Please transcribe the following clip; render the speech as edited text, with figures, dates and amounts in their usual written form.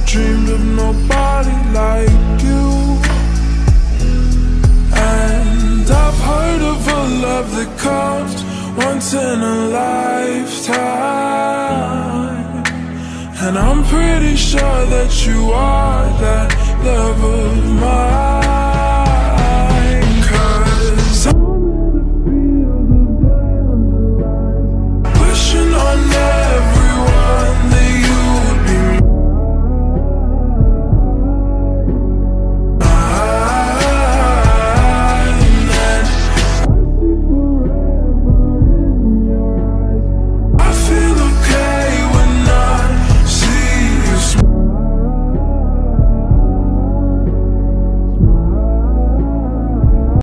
dreamed of nobody like you. And I've heard of a love that comes once in a lifetime, and I'm pretty sure that you are that love of mine.